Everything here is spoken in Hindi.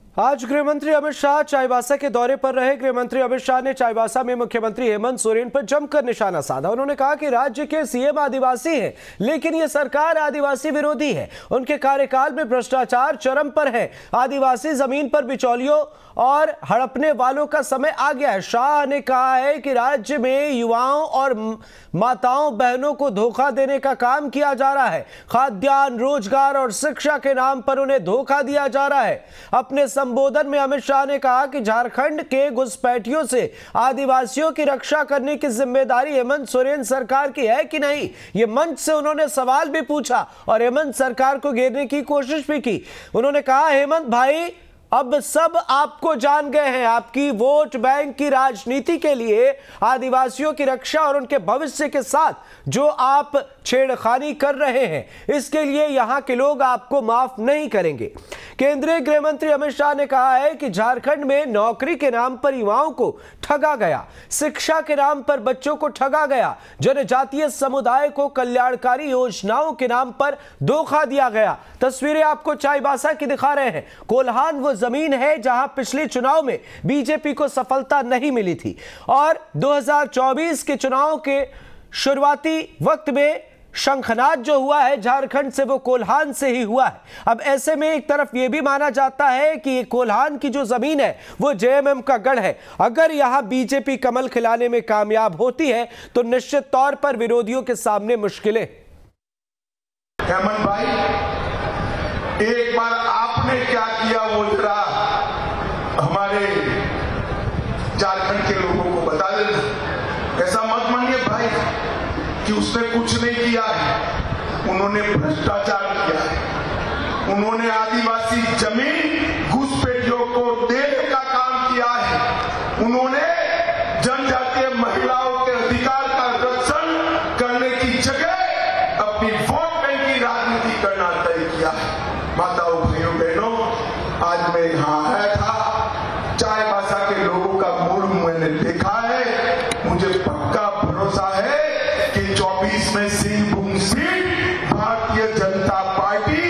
आज गृहमंत्री अमित शाह चाईबासा के दौरे पर रहे। गृहमंत्री अमित शाह ने चाईबासा में मुख्यमंत्री हेमंत सोरेन पर जमकर निशाना साधा। उन्होंने कहा कि राज्य के सीएम आदिवासी हैं, लेकिन ये सरकार आदिवासी विरोधी है। उनके कार्यकाल में भ्रष्टाचार चरम पर है। आदिवासी जमीन पर बिचौलियों और हड़पने वालों का समय आ गया है। शाह ने कहा है कि राज्य में युवाओं और माताओं बहनों को धोखा देने का काम किया जा रहा है। खाद्यान्न, रोजगार और शिक्षा के नाम पर उन्हें धोखा दिया जा रहा है। अपने संबोधन में अमित शाह ने कहा कि झारखंड के घुसपैठियों से आदिवासियों की रक्षा करने की जिम्मेदारी हेमंत सोरेन सरकार की है कि नहीं। ये मंच से उन्होंने सवाल भी पूछा और हेमंत सरकार को घेरने की कोशिश भी की। उन्होंने कहा, हेमंत भाई, अब सब आपको जान गए हैं। आपकी वोट बैंक की राजनीति के लिए आदिवासियों की रक्षा और उनके भविष्य के साथ जो आप छेड़खानी कर रहे हैं, इसके लिए यहां के लोग आपको माफ नहीं करेंगे। केंद्रीय गृह मंत्री अमित शाह ने कहा है कि झारखंड में नौकरी के नाम पर युवाओं को ठगा गया, शिक्षा के नाम पर बच्चों को ठगा गया, जनजातीय समुदाय को कल्याणकारी योजनाओं के नाम पर धोखा दिया गया। तस्वीरें आपको चाईबासा की दिखा रहे हैं। कोल्हान वो जमीन है जहां पिछले चुनाव में बीजेपी को सफलता नहीं मिली थी और 2024 के चुनाव के शुरुआती वक्त में शंखनाद जो हुआ है झारखंड से, वो कोल्हान से ही हुआ है। अब ऐसे में एक तरफ यह भी माना जाता है कि ये कोल्हान की जो जमीन है वो जेएमएम का गढ़ है। अगर यहां बीजेपी कमल खिलाने में कामयाब होती है तो निश्चित तौर पर विरोधियों के सामने मुश्किलें। हेमंत भाई, एक बार आपने क्या किया वो जरा हमारे झारखंड के लोगों को बता देना। ऐसा मत मानिए भाई कि उसने कुछ नहीं किया है। उन्होंने भ्रष्टाचार किया है। उन्होंने आदिवासी जमीन घुसपैठियों को देने का काम किया है। उन्होंने जनजातीय महिलाओं के अधिकार का रक्षण करने की जगह अपनी वोट बैंक की राजनीति करना तय किया है। माताओं, भाइयों, बहनों, आज मैं यहां आया था। चाईबासा के लोगों का मूड मैंने देखा है। मुझे पक्का भरोसा है कि 24 में सिंहभूम सीट भारतीय जनता पार्टी